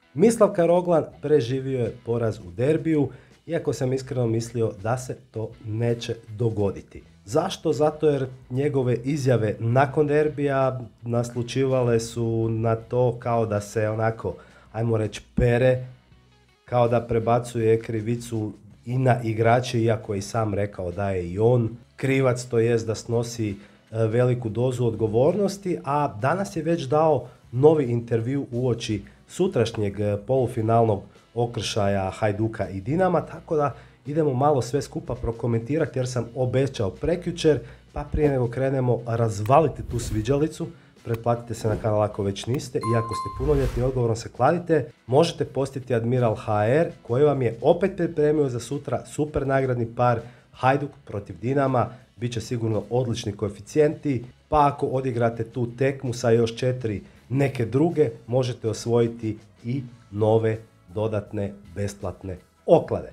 Mislav Karoglan preživio je poraz u derbiju, iako sam iskreno mislio da se to neće dogoditi. Zašto? Zato jer njegove izjave nakon derbija naslučivale su na to kao da se onako, ajmo reći, pere, kao da prebacuje krivicu i na igrače, iako je i sam rekao da je i on krivac, to jest da snosi veliku dozu odgovornosti, a danas je već dao novi intervju uoči sutrašnjeg polufinalnog okršaja Hajduka i Dinama, tako da idemo malo sve skupa prokomentirati jer sam obećao prekjučer, pa prije nego krenemo razvalite tu sviđalicu, pretplatite se na kanal ako već niste i ako ste punoljetni odgovorno se kladite, možete postiti Admiral HR koji vam je opet pripremio za sutra super nagradni par Hajduk protiv Dinama, bit će sigurno odlični koeficijenti, pa ako odigrate tu tekmu sa još 4 neke druge, možete osvojiti i nove dodatne besplatne oklade.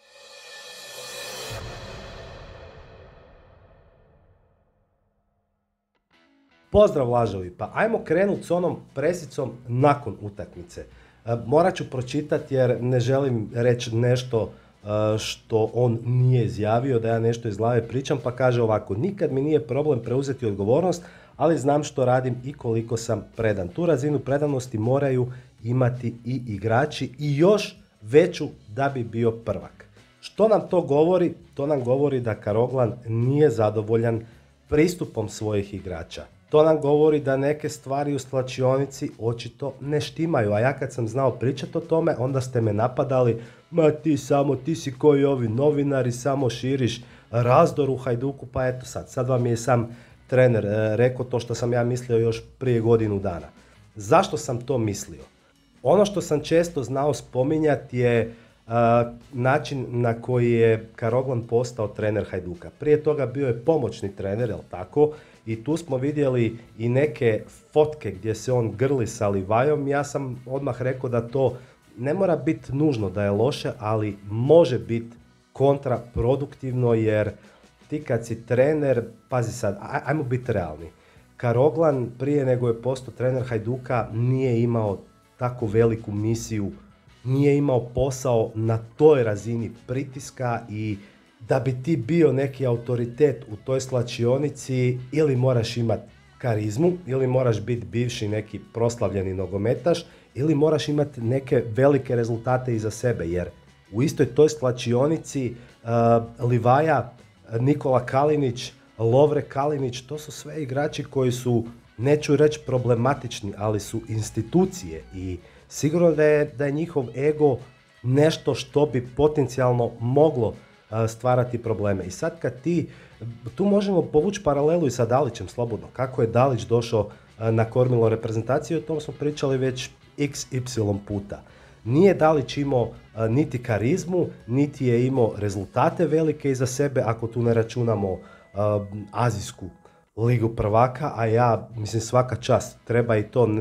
Pozdrav lažovi, pa ajmo krenuti s onom presicom nakon utakmice. Morat ću pročitati jer ne želim reći nešto što on nije izjavio, da ja nešto iz glave pričam, pa kaže ovako: nikad mi nije problem preuzeti odgovornost, ali znam što radim i koliko sam predan. Tu razinu predanosti moraju imati i igrači i još veću da bi bio prvak. Što nam to govori? To nam govori da Karoglan nije zadovoljan pristupom svojih igrača. To nam govori da neke stvari u slačionici očito ne štimaju, a ja kad sam znao pričati o tome, onda ste me napadali: ma ti si koji ovi novinari, samo širiš razdor u Hajduku, pa eto sad vam je sam trener rekao to što sam ja mislio još prije godinu dana. Zašto sam to mislio? Ono što sam često znao spominjati je način na koji je Karoglan postao trener Hajduka. Prije toga bio je pomoćni trener, jel tako? I tu smo vidjeli i neke fotke gdje se on grli sa Livajom. Ja sam odmah rekao da to ne mora biti nužno da je loše, ali može biti kontraproduktivno jer ti kad si trener, pazi sad, ajmo biti realni. Karoglan prije nego je postao trener Hajduka nije imao tako veliku misiju, nije imao posao na toj razini pritiska i da bi ti bio neki autoritet u toj slačionici ili moraš imati karizmu, ili moraš biti bivši neki proslavljeni nogometaš, ili moraš imati neke velike rezultate iza sebe, jer u istoj toj slačionici Livaja, Nikola Kalinić, Lovre Kalinić, to su sve igrači koji su, neću reći problematični, ali su institucije i sigurno da je njihov ego nešto što bi potencijalno moglo stvarati probleme. I sad kad tu možemo povući paralelu i sa Dalićem slobodno. Kako je Dalić došao na kormilo reprezentacije, o tom smo pričali već XY puta. Nije Dalić imao niti karizmu, niti je imao rezultate velike iza sebe, ako tu ne računamo Azijsku ligu prvaka, a ja mislim svaka čast, treba i to,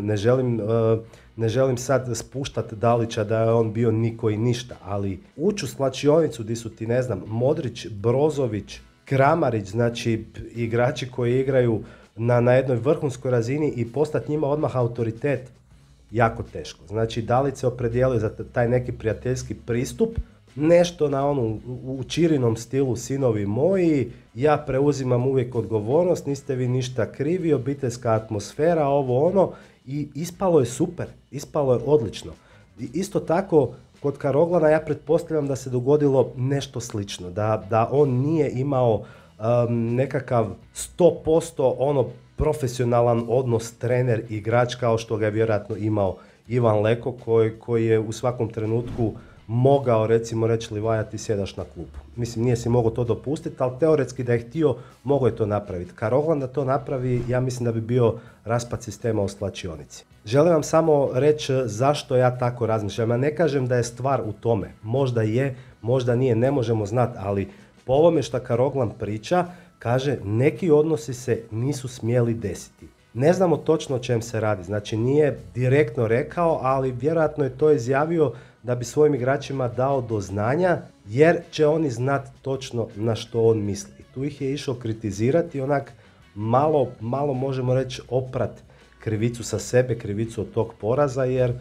ne želim sad spuštati Dalića da je on bio niko i ništa, ali ući u slačionicu gdje su ti, ne znam, Modrić, Brozović, Kramarić, znači igrači koji igraju na jednoj vrhunskoj razini i postati njima odmah autoritet, jako teško. Znači Dalić se opredijelio za taj neki prijateljski pristup, nešto na u Čirinom stilu: sinovi moji, ja preuzimam uvijek odgovornost, niste vi ništa krivi, obiteljska atmosfera, ovo ono, i ispalo je super, ispalo je odlično. I isto tako kod Karoglana ja pretpostavljam da se dogodilo nešto slično, da on nije imao nekakav 100% profesionalan odnos trener-igrač kao što ga je vjerojatno imao Ivan Leko koji je u svakom trenutku mogao recimo reći: Livaja, ti sjedaš na klupu. Mislim, nije si mogao to dopustiti, ali teoretski da je htio, mogao je to napraviti. Karoglan da to napravi, ja mislim da bi bio raspad sistema u slačionici. Želim vam samo reći zašto ja tako razmišljam. Ja ne kažem da je stvar u tome. Možda je, možda nije, ne možemo znati, ali po ovome što Karoglan priča, kaže neki odnosi se nisu smjeli desiti. Ne znamo točno o čem se radi, znači nije direktno rekao, ali vjerojatno je to izjavio da bi svojim igračima dao do znanja, jer će oni znati točno na što on misli. Tu ih je išao kritizirati, onak malo možemo reći oprat krivicu sa sebe, krivicu od tog poraza, jer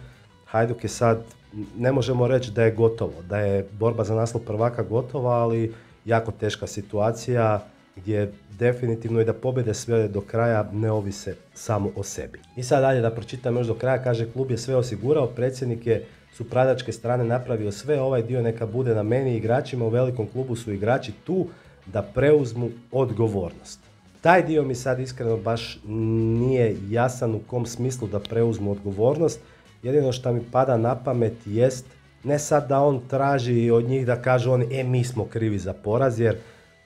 Hajduk je sad, ne možemo reći da je gotovo, da je borba za naslov prvaka gotova, ali jako teška situacija gdje definitivno i da pobjede sve do kraja ne ovise samo o sebi. I sad dalje da pročitam još do kraja, kaže klub je sve osigurao, predsjednik je s upravljačke strane napravio sve, ovaj dio neka bude na meni i igračima, u velikom klubu su igrači tu da preuzmu odgovornost. Taj dio mi sad iskreno baš nije jasan u kom smislu da preuzmu odgovornost. Jedino što mi pada na pamet jest ne sad da on traži od njih da kažu oni mi smo krivi za poraz, jer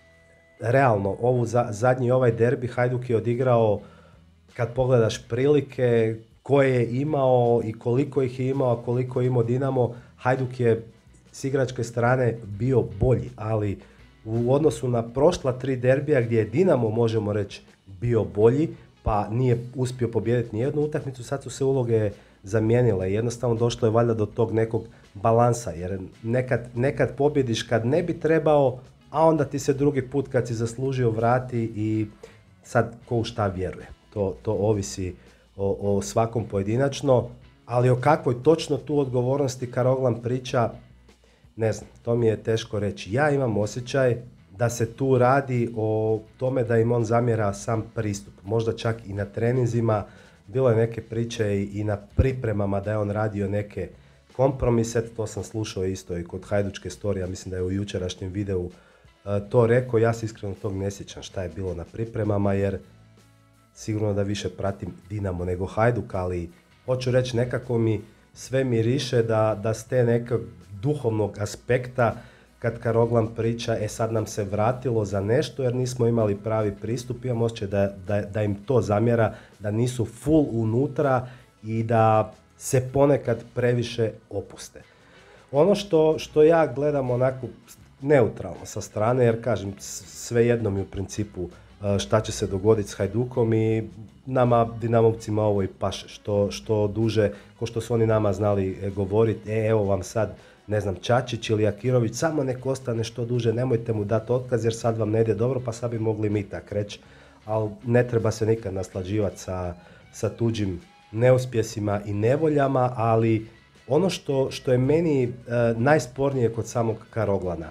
realno zadnji ovaj derbi Hajduk je odigrao, kad pogledaš prilike koje je imao i koliko ih je imao, a koliko je imao Dinamo, Hajduk je s igračke strane bio bolji, ali u odnosu na prošla 3 derbija gdje je Dinamo, možemo reći, bio bolji, pa nije uspio pobijediti nijednu utakmicu, sad su se uloge zamijenile i jednostavno došlo je valjda do tog nekog balansa, jer nekad pobjediš kad ne bi trebao, a onda ti se drugi put kad si zaslužio vrati i sad ko u šta vjeruje. To ovisi o svakom pojedinačno, ali o kakvoj točno tu odgovornosti Karoglan priča, ne znam, to mi je teško reći. Ja imam osjećaj da se tu radi o tome da im on zamjera sam pristup. Možda čak i na treninzima, bilo je neke priče i na pripremama da je on radio neke kompromise, to sam slušao isto i kod Hajdučke storija, mislim da je u jučerašnjem videu to rekao, ja se iskreno tog ne sjećam šta je bilo na pripremama, jer sigurno da više pratim Dinamo nego Hajduk, ali hoću reći nekako mi sve miriše da s te nekog duhovnog aspekta kad Karoglan priča sad nam se vratilo za nešto jer nismo imali pravi pristup, imam osjećaj da im to zamjera, da nisu full unutra i da se ponekad previše opuste. Ono što ja gledam onako neutralno sa strane, jer kažem svejedno mi u principu šta će se dogoditi s Hajdukom i nama Dinamovcima ovo i paše, što duže, ko što su oni nama znali govoriti, evo vam sad, ne znam, Čačić ili Akirović, samo nek ostane što duže, nemojte mu dati otkaz jer sad vam ne ide dobro, pa sad bi mogli mi tak reći, ali ne treba se nikad naslađivati sa tuđim neuspjesima i nevoljama, ali ono što je meni najspornije kod samog Karoglana,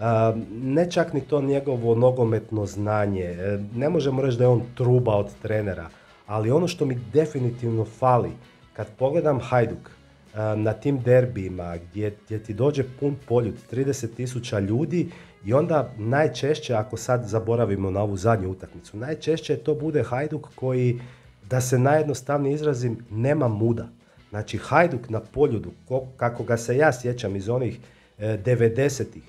ne čak ni to njegovo nogometno znanje, ne možemo reći da je on truba od trenera, ali ono što mi definitivno fali, kad pogledam Hajduk na tim derbijima gdje ti dođe pun poljud, 30.000 ljudi i onda najčešće, ako sad zaboravimo na ovu zadnju utakmicu, najčešće to bude Hajduk koji, da se najjednostavnije izrazim, nema muda. Znači Hajduk na poljudu, kako ga se ja sjećam iz onih 90-ih,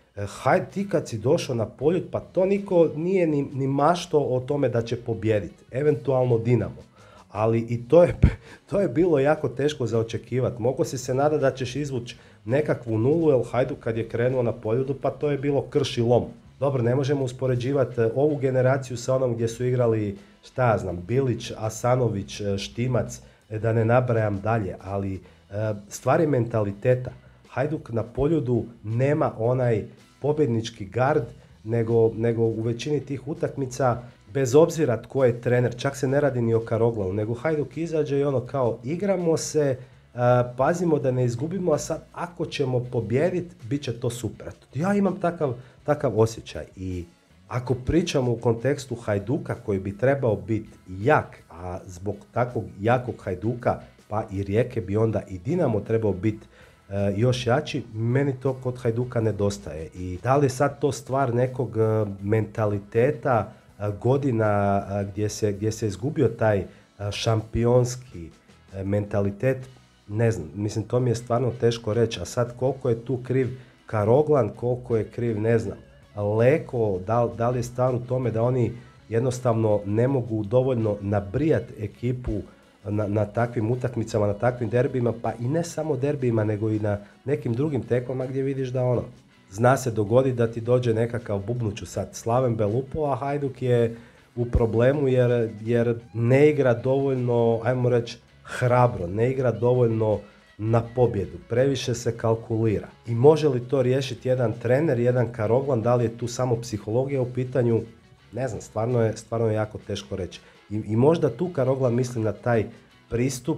ti kad si došao na poljud, pa to niko nije ni mašto o tome da će pobijediti, eventualno Dinamo. Ali i to je bilo jako teško za očekivati. Mogao si se nadati da ćeš izvući nekakvu nulu, jer Hajduk kad je krenuo na poljudu, pa to je bilo krš i lom. Dobro, ne možemo uspoređivati ovu generaciju sa onom gdje su igrali, šta ja znam, Bilić, Asanović, Štimac, da ne nabrajam dalje, ali stvar je mentaliteta. Hajduk na poljudu nema onaj pobjednički gard, nego u većini tih utakmica, bez obzira tko je trener, čak se ne radi ni o Karoglanu, nego Hajduk izađe i ono kao igramo se, pazimo da ne izgubimo, a sad ako ćemo pobijediti, bit će to super. Ja imam takav osjećaj i ako pričamo u kontekstu Hajduka koji bi trebao biti jak, a zbog takvog jakog Hajduka pa i Rijeke bi onda i Dinamo trebao biti još jači, meni to kod Hajduka nedostaje. I da li je sad to stvar nekog mentaliteta, godina gdje se izgubio taj šampionski mentalitet, ne znam, mislim to mi je stvarno teško reći, a sad koliko je tu kriv Karoglan, koliko je kriv, ne znam, Leko, da li je stvar u tome da oni jednostavno ne mogu dovoljno nabrijati ekipu na takvim utakmicama, na takvim derbijima, pa i ne samo derbijima, nego i na nekim drugim tekmama gdje vidiš da zna se dogoditi da ti dođe nekakav bubnuću sad Slaven Belupo, a Hajduk je u problemu jer ne igra dovoljno, ajmo reći, hrabro, ne igra dovoljno na pobjedu, previše se kalkulira. I može li to riješiti jedan trener, jedan Karoglan, da li je tu samo psihologija u pitanju, ne znam, stvarno je jako teško reći. I možda tu Karoglan mislim na taj pristup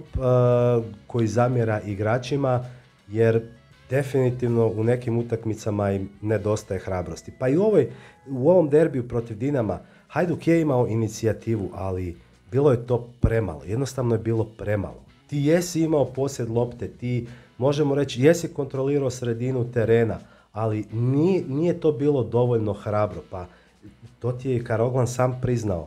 koji zamjera igračima, jer definitivno u nekim utakmicama im nedostaje hrabrosti. Pa i u ovom derbiju protiv Dinama Hajduk je imao inicijativu, ali bilo je to premalo. Jednostavno je bilo premalo. Ti jesi imao posjed lopte, ti možemo reći jesi kontrolirao sredinu terena, ali nije to bilo dovoljno hrabro. Pa to ti je i Karoglan sam priznao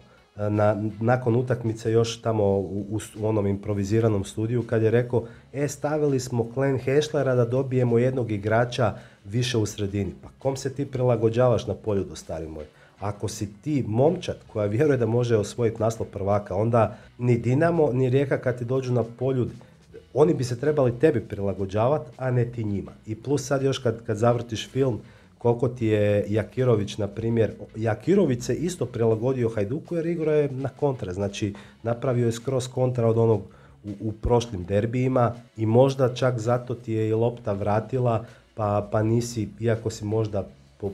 nakon utakmice još tamo u onom improviziranom studiju kad je rekao stavili smo Glenn Heslera da dobijemo jednog igrača više u sredini. Pa kom se ti prilagođavaš na Poljudu, stari moj? Ako si ti momčad koja vjeruje da može osvojiti naslov prvaka, onda ni Dinamo ni Rijeka kad ti dođu na Poljud, oni bi se trebali tebi prilagođavati, a ne ti njima. I plus sad još kad zavrtiš film, koliko ti je Jakirović, na primjer, Jakirović se isto prilagodio Hajduku jer igrao je na kontra, znači napravio je skroz kontra od onog u prošlim derbijima i možda čak zato ti je i lopta vratila, pa nisi, iako si možda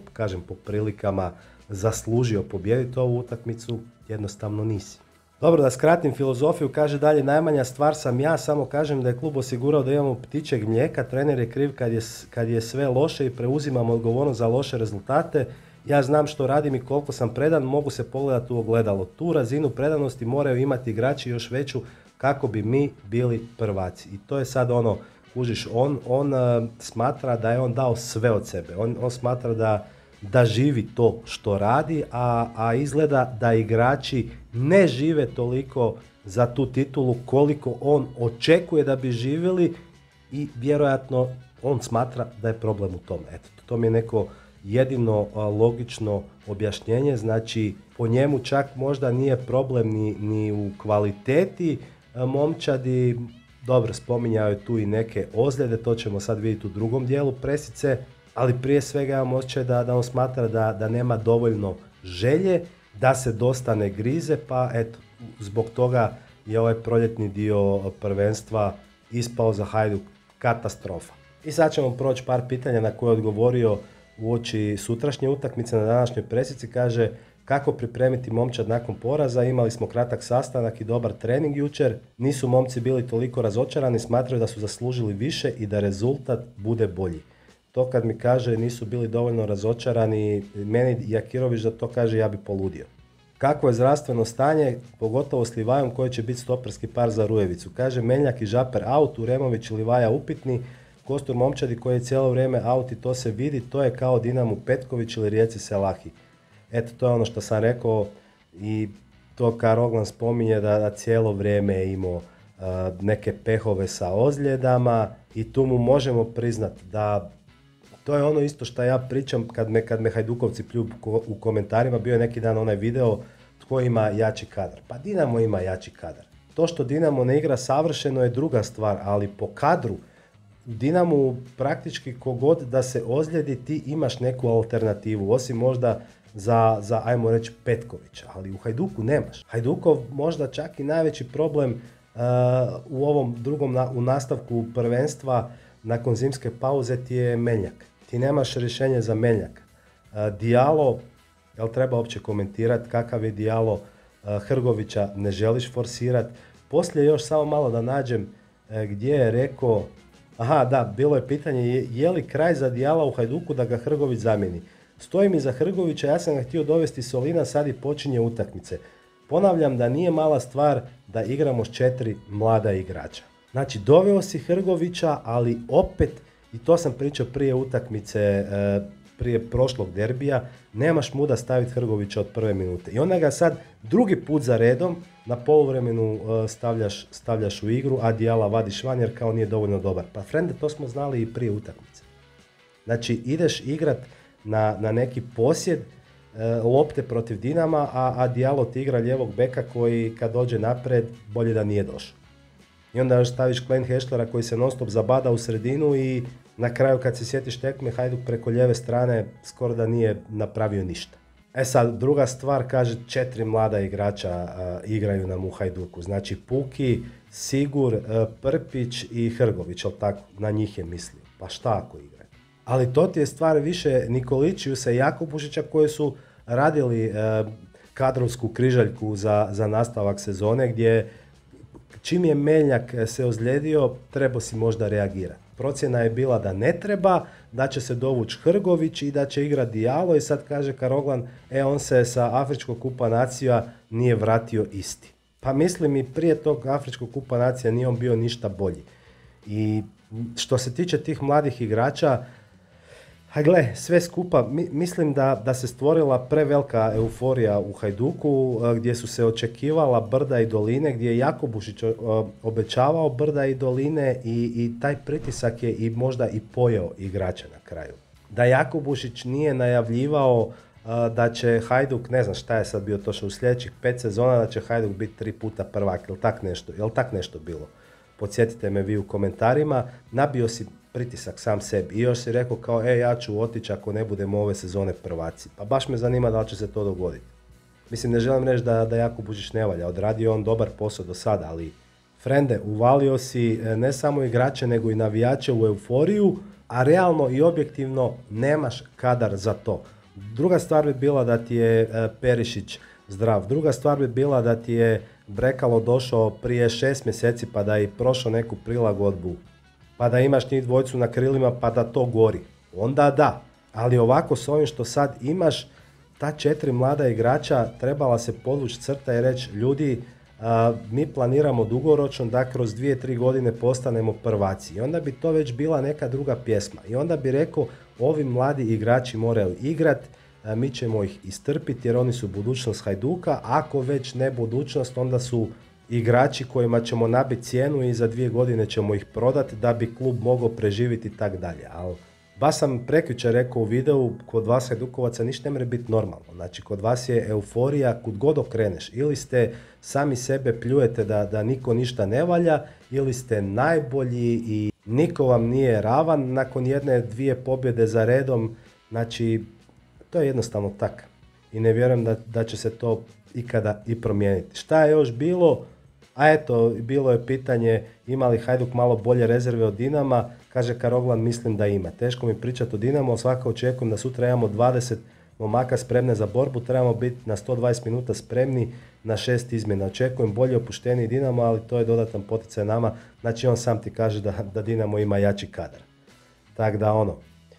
po prilikama zaslužio pobijediti ovu utakmicu, jednostavno nisi. Dobro, da skratim filozofiju, kaže dalje, najmanja stvar sam ja, samo kažem da je klub osigurao da imamo ptičjeg mlijeka, trener je kriv kad je sve loše i preuzimam odgovornost za loše rezultate. Ja znam što radim i koliko sam predan, mogu se pogledati u ogledalo. Tu razinu predanosti moraju imati igrači još veću kako bi mi bili prvaci. I to je sad ono, kužiš, on smatra da je on dao sve od sebe. On smatra da živi to što radi, a izgleda da igrači ne žive toliko za tu titulu koliko on očekuje da bi živjeli i vjerojatno on smatra da je problem u tome. Eto, to mi je neko jedino logično objašnjenje, znači po njemu čak možda nije problem ni u kvaliteti momčadi. Dobro, spominjao je tu i neke ozljede, to ćemo sad vidjeti u drugom dijelu presice, ali prije svega imam osjećaj da on smatra da nema dovoljno želje, da se dosta ne grize, pa eto, zbog toga je ovaj proljetni dio prvenstva ispao za Hajduk katastrofa. I sad ćemo proći par pitanja na koje je odgovorio uoči sutrašnje utakmice na današnjoj presici. Kaže, kako pripremiti momčad nakon poraza, imali smo kratak sastanak i dobar trening jučer, nisu momci bili toliko razočarani, smatraju da su zaslužili više i da rezultat bude bolji. To kad mi kaže nisu bili dovoljno razočarani, meni Jakirović da to kaže, ja bi poludio. Kako je zdravstveno stanje, pogotovo s Livajom koji će biti stoperski par za Rujevicu. Kaže, Meljak i Žaper out, Uremović i Livaja upitni, Kostur Momčadi koji je cijelo vrijeme out i to se vidi, to je kao Dinamo Petković ili Rijeci Selahi. Eto, to je ono što sam rekao i to Karoglan spominje da cijelo vrijeme je imao neke pehove sa ozljedama i tu mu možemo priznati da to je ono isto što ja pričam kad me Hajdukovci pljuju u komentarima, bio je neki dan onaj video tko ima jači kadar. Pa Dinamo ima jači kadar. To što Dinamo ne igra savršeno je druga stvar, ali po kadru Dinamo praktički kogod da se ozljedi ti imaš neku alternativu, osim možda za ajmo reći Petkovića, ali u Hajduku nemaš. Hajdukov možda čak i najveći problem u ovom drugom u nastavku prvenstva nakon zimske pauze ti je Meljak. Ti nemaš rješenje za Meljak. Dijalo, jel treba uopće komentirati kakav je Dijalo, Hrgovića ne želiš forsirati. Poslije još samo malo da nađem gdje je rekao, bilo je pitanje je li kraj za Dijala u Hajduku da ga Hrgović zamijeni. Stojim iza Hrgovića, ja sam ga htio dovesti Solina, sad i počinje utakmice. Ponavljam da nije mala stvar da igramo s 4 mlada igrača. Znači, doveo si Hrgovića, ali opet, i to sam pričao prije utakmice, prije prošlog derbija, nemaš muda staviti Hrgovića od prve minute. I onda ga sad drugi put za redom na poluvremenu stavljaš u igru, a Dijala vadiš van jer kao nije dovoljno dobar. Pa frende, to smo znali i prije utakmice. Znači, ideš igrat na neki posjed lopte protiv Dinama, a Dijalo ti igra lijevog beka koji kad dođe napred bolje da nije došao. I onda još staviš Glenn Heslera koji se non stop zabada u sredinu i na kraju kad se sjetiš tekme Hajduk preko lijeve strane skoro da nije napravio ništa. E sad, druga stvar, kaže 4 mlada igrača igraju nam u Hajduku. Znači Puki, Sigur, Prpić i Hrgović, ali tako, na njih je mislio. Pa šta ako igraju? Ali to ti je stvar više Nikoličiusa i Jakubušića koji su radili kadrovsku križaljku za nastavak sezone gdje čim je Meljnjak se ozlijedio, trebao si možda reagirati. Procjena je bila da ne treba, da će se dovući Hrgović i da će igrati Dijalo i sad kaže Karoglan, on se sa Afričkog kupa nacija nije vratio isti. Pa mislim i prije tog Afričkog kupa nacija nije on bio ništa bolji. I što se tiče tih mladih igrača, gle, sve skupa, mislim da se stvorila prevelika euforija u Hajduku, gdje su se očekivala brda i doline, gdje je Jakobušić obećavao brda i doline i taj pritisak je i možda i pojeo igrača na kraju. Da Jakobušić nije najavljivao da će Hajduk, ne znam šta je sad bio točno u sljedećih 5 sezona, da će Hajduk biti 3 puta prvak, jel tak nešto bilo? Podsjetite me vi u komentarima, nabio si pritisak sam sebi i još si rekao kao ja ću otići ako ne budemo ove sezone prvaci. Pa baš me zanima da li će se to dogoditi. Mislim, ne želim reći da Jakobušić ne valja, odradio on dobar posao do sada, ali frende, uvalio si ne samo igrače nego i navijače u euforiju, a realno i objektivno nemaš kadar za to. Druga stvar bi bila da ti je Perišić zdrav, druga stvar bi bila da ti je Brekalo došao prije 6 mjeseci pa da je prošao neku prilagodbu, pa da imaš njih dvojcu na krilima pa da to gori. Onda da, ali ovako s ovim što sad imaš, ta 4 mlada igrača trebala se podvući crta i reći ljudi, mi planiramo dugoročno da kroz 2-3 godine postanemo prvaci. I onda bi to već bila neka druga pjesma. I onda bi rekao, ovi mladi igrači moraju igrati, mi ćemo ih istrpiti jer oni su budućnost Hajduka. Ako već ne budućnost, onda su igrači kojima ćemo nabiti cijenu i za 2 godine ćemo ih prodati da bi klub mogao preživjeti i tak dalje. Ali baš sam prekjučer rekao u videu, kod vas Hajdukovaca ništa ne može biti normalno. Znači, kod vas je euforija kud god okreneš. Ili ste sami sebe pljujete da niko ništa ne valja, ili ste najbolji i niko vam nije ravan nakon 1-2 pobjede za redom. Znači, to je jednostavno tak. I ne vjerujem da će se to ikada i promijeniti. Šta je još bilo? A eto, bilo je pitanje ima li Hajduk malo bolje rezerve od Dinama. Kaže Karoglan, mislim da ima. Teško mi pričati o Dinamu, ali svaka očekujem da sutra imamo 20 momaka spremne za borbu. Trebamo biti na 120 minuta spremni na 6 izmjena. Očekujem bolje opušteniji Dinamo, ali to je dodatan poticaj nama. Znači on sam ti kaže da Dinamo ima jači kadar. Tako da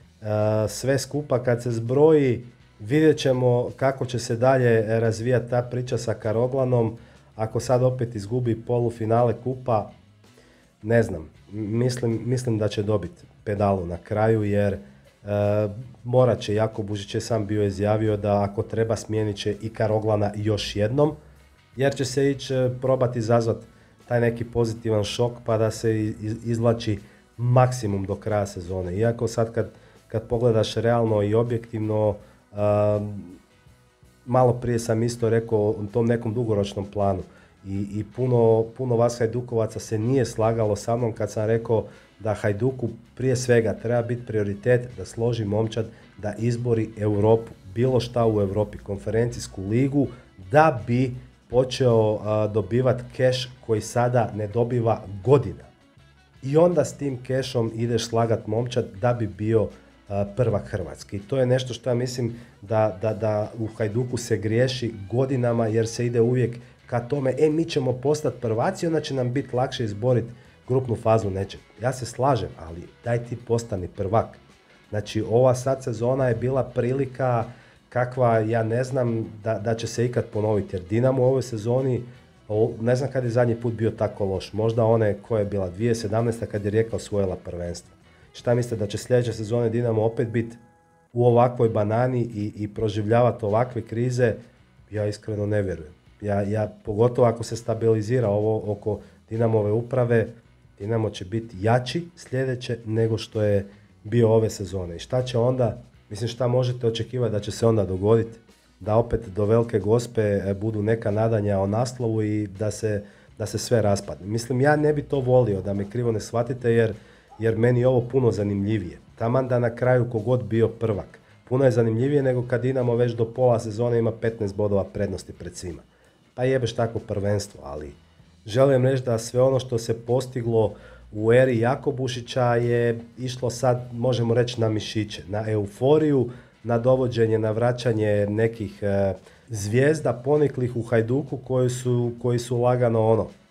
sve skupa kad se zbroji, vidjet ćemo kako će se dalje razvijati ta priča sa Karoglanom. Ako sad opet izgubi polufinale kupa, ne znam, mislim da će dobiti pedalu na kraju jer morat će, Jakobušić je sam bio izjavio da ako treba smijenit će i Karoglana još jednom, jer će se ići probati izazvati taj neki pozitivan šok pa da se izvlači maksimum do kraja sezone. Iako sad kad pogledaš realno i objektivno, malo prije sam isto rekao o tom nekom dugoročnom planu i puno vas Hajdukovaca se nije slagalo sa mnom kad sam rekao da Hajduku prije svega treba biti prioritet da složi momčad, da izbori Europu, bilo šta u Europi, konferencijsku ligu, da bi počeo dobivati keš koji sada ne dobiva godina. I onda s tim kešom ideš slagat momčad da bi bio prvak Hrvatske. I to je nešto što ja mislim da u Hajduku se griješi godinama jer se ide uvijek ka tome, mi ćemo postati prvaci, onda će nam biti lakše izboriti grupnu fazu nečeg. Ja se slažem, ali daj ti postani prvak. Znači ova sad sezona je bila prilika kakva ja ne znam da će se ikad ponoviti, jer Dinamo u ovoj sezoni, ne znam kad je zadnji put bio tako loš, možda one koja je bila 2017. kad je Rijeka osvojila prvenstvo. Šta mislite da će sljedeće sezone Dinamo opet biti u ovakvoj banani i proživljavati ovakve krize? Ja iskreno ne vjerujem. Ja pogotovo ako se stabilizira ovo oko Dinamove uprave, Dinamo će biti jači sljedeće nego što je bio ove sezone. I šta će onda, mislim šta možete očekivati da će se onda dogoditi? Da opet do velike gospe budu neka nadanja o naslovu i da se sve raspadne. Mislim, ja ne bi to volio, da me krivo ne shvatite, jer meni je ovo puno zanimljivije. Taman da na kraju kogod bio prvak. Puno je zanimljivije nego kad Dinamo već do pola sezone ima 15 bodova prednosti pred svima. Pa jebeš tako prvenstvo, ali želim reći da sve ono što se postiglo u eri Jakobušića je išlo sad, možemo reći, na mišiće, na euforiju, na dovođenje, na vraćanje nekih zvijezda poniklih u Hajduku koji su lagano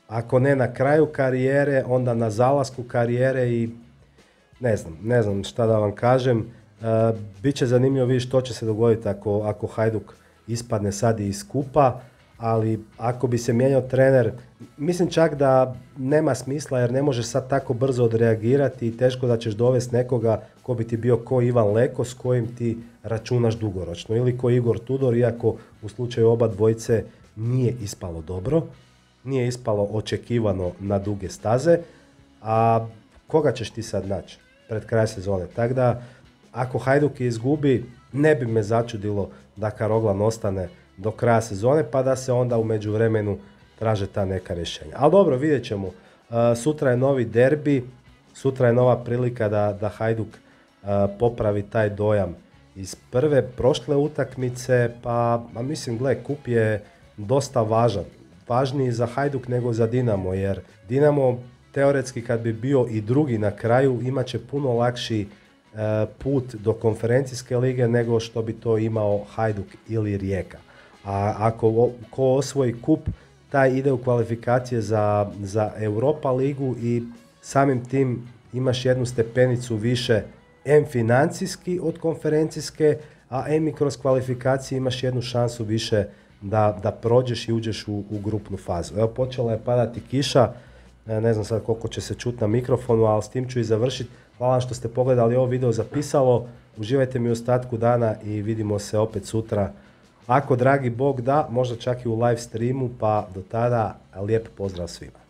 ako ne na kraju karijere, onda na zalasku karijere i ne znam šta da vam kažem. Biće zanimljivo vidjeti što će se dogoditi ako Hajduk ispadne sad iz kupa, ali ako bi se mijenjao trener, mislim čak da nema smisla jer ne možeš sad tako brzo odreagirati i teško da ćeš dovesti nekoga ko bi ti bio ko Ivan Leko s kojim ti računaš dugoročno ili ko Igor Tudor, iako u slučaju oba dvojice nije ispalo dobro, nije ispalo očekivano na duge staze, a koga ćeš ti sad naći pred kraj sezone? Tako da, ako Hajduk izgubi, ne bi me začudilo da Karoglan ostane do kraja sezone, pa da se onda u međuvremenu traže ta neka rješenja. Ali dobro, vidjet ćemo. Sutra je novi derbi, sutra je nova prilika da Hajduk popravi taj dojam iz prve prošle utakmice, pa mislim, gle, kup je dosta važan. Važniji za Hajduk nego za Dinamo, jer Dinamo teoretski kad bi bio i drugi na kraju imat će puno lakši put do konferencijske lige nego što bi to imao Hajduk ili Rijeka. A ako ko osvoji kup, taj ide u kvalifikacije za Europa ligu i samim tim imaš jednu stepenicu više financijski od konferencijske, a i kroz kvalifikacije imaš jednu šansu više da prođeš i uđeš u grupnu fazu. Evo, počela je padati kiša, ne znam sad koliko će se čuti na mikrofonu, ali s tim ću i završiti. Hvala vam što ste pogledali ovo video zapisalo, uživajte mi u ostatku dana i vidimo se opet sutra. Ako dragi Bog da, možda čak i u live streamu, pa do tada lijep pozdrav svima.